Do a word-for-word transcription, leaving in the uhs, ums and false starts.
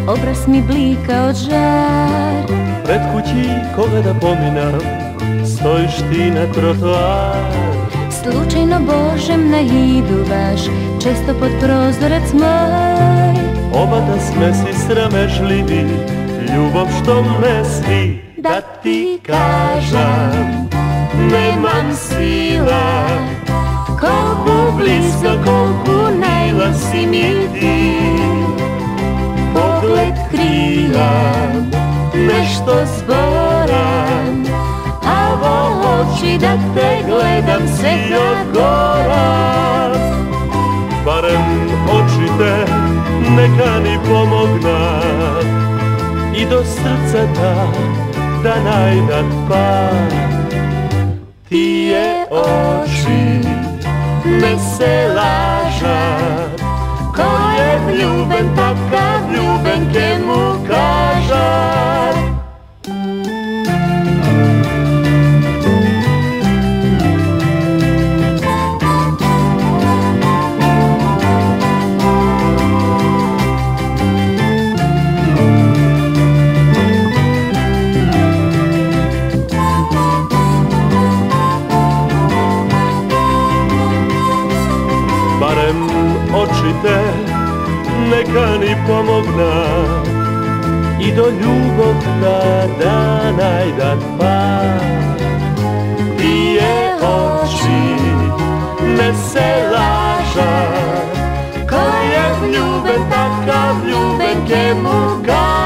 obraz mi blika od žar. Pred kući koga da pominam, stojiš ti na trotoar. Slučajno Božem naidu baš, često pod prozorac moj. Oba da sme si sramežljivi, ljubav što me svi da ti kažem. Nemam sila, koliko blisko, koliko najla si mi ti. Pogled krijem, nešto zboram, a vo oči da te gledam se od gora. Barem oči te neka ni pomogna i do srca da, da najdat par. Tije oči ne se lažat, ko je vljuben takav ljuben ke mu kažat. Barem oči te neka ni pomogna i do ljubov da, da najdat par. Tije oči ne se lažat, ko je vljuben takav ljuben ke mu kažat.